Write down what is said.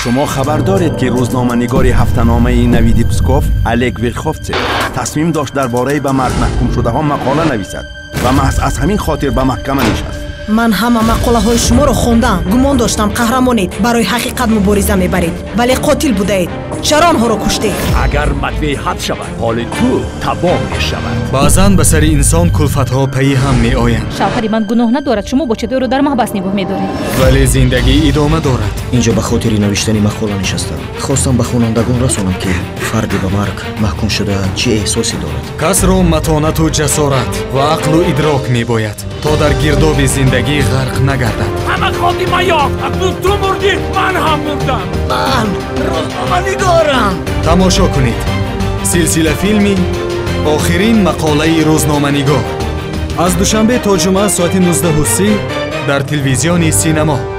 شما خبر دارید که روزنامه‌نگار هفته‌نامه نوید پسکوف الگ ویرخوفسکی تصمیم داشت درباره به مرگ محکوم شده ها مقاله نویسد و محض از همین خاطر به محکمه نشست. من همه مقاله های شما رو خوندم. گمان داشتم قهرمانید، برای حقیقت مبارزه میبرید، ولی قاتل بودید. چرا آنها رو کشتید؟ اگر مدوی حد شود حال تو تباه می شود. баъзан ба сари инсон кулфатҳо пайи ҳам меоянд. шавҳари ман гуноҳ надорад. шумо бо чидо ӯро дар маҳбас нигоҳ медоред. вале зиндагӣ идома дорад. инҷо ба хотири навиштани мақола нишастам. хостам ба хонандагон расонам ки фарди ба марг маҳкум шуда чӣ эҳсосе дорад. касро матонату ҷасорат ва ақлу идрок мебояд то дар гирдоби зиндагӣ ғарқ нагардад. ҳама хотима ёфт. акнун ту мурдӣ, ман ҳам мурдам. من روزنامه‌نگارم. тамошо кунед силсила филми охирин мақолаи рӯзноманигор аз душанбе то ҷумъа соати 19:30 дар телевизиони синемо.